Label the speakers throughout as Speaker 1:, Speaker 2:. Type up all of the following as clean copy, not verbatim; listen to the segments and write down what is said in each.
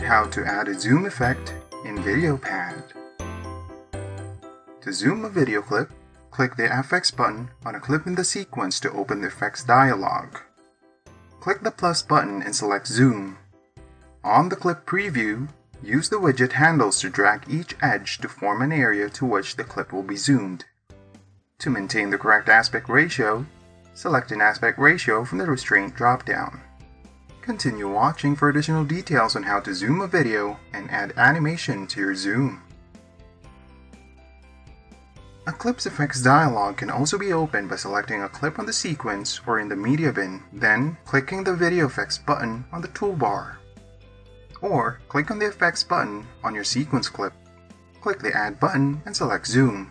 Speaker 1: How to add a zoom effect in VideoPad. To zoom a video clip, click the FX button on a clip in the sequence to open the effects dialog. Click the plus button and select Zoom. On the clip preview, use the widget handles to drag each edge to form an area to which the clip will be zoomed. To maintain the correct aspect ratio, select an aspect ratio from the Restraint dropdown. Continue watching for additional details on how to zoom a video and add animation to your zoom. A clip's effects dialog can also be opened by selecting a clip on the sequence or in the media bin, then clicking the video effects button on the toolbar. Or click on the effects button on your sequence clip. Click the add button and select zoom.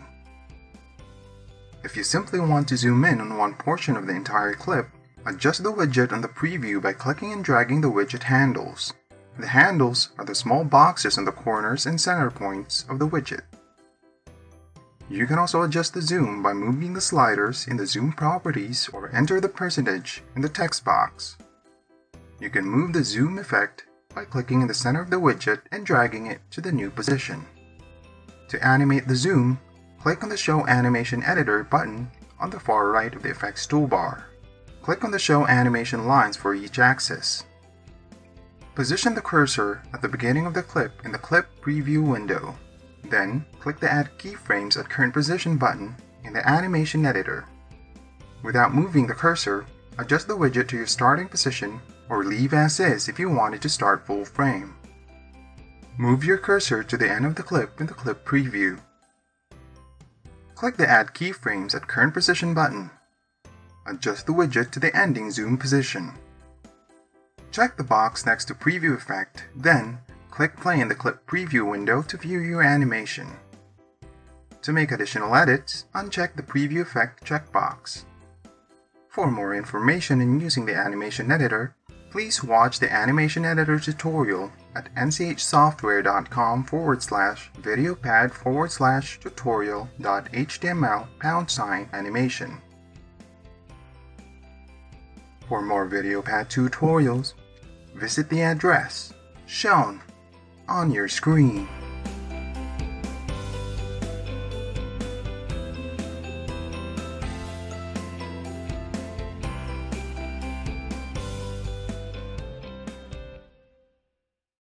Speaker 1: If you simply want to zoom in on one portion of the entire clip, adjust the widget on the preview by clicking and dragging the widget handles. The handles are the small boxes on the corners and center points of the widget. You can also adjust the zoom by moving the sliders in the zoom properties or enter the percentage in the text box. You can move the zoom effect by clicking in the center of the widget and dragging it to the new position. To animate the zoom, click on the Show Animation Editor button on the far right of the effects toolbar. Click on the Show Animation Lines for each axis. Position the cursor at the beginning of the clip in the Clip Preview window. Then, click the Add Keyframes at Current Position button in the Animation Editor. Without moving the cursor, adjust the widget to your starting position or leave as is if you want it to start full frame. Move your cursor to the end of the clip in the Clip Preview. Click the Add Keyframes at Current Position button. Adjust the widget to the ending zoom position. Check the box next to Preview Effect, then click Play in the Clip Preview window to view your animation. To make additional edits, uncheck the Preview Effect checkbox. For more information in using the Animation Editor, please watch the Animation Editor tutorial at nchsoftware.com/videopad/tutorial.html&animation. For more VideoPad tutorials, visit the address shown on your screen.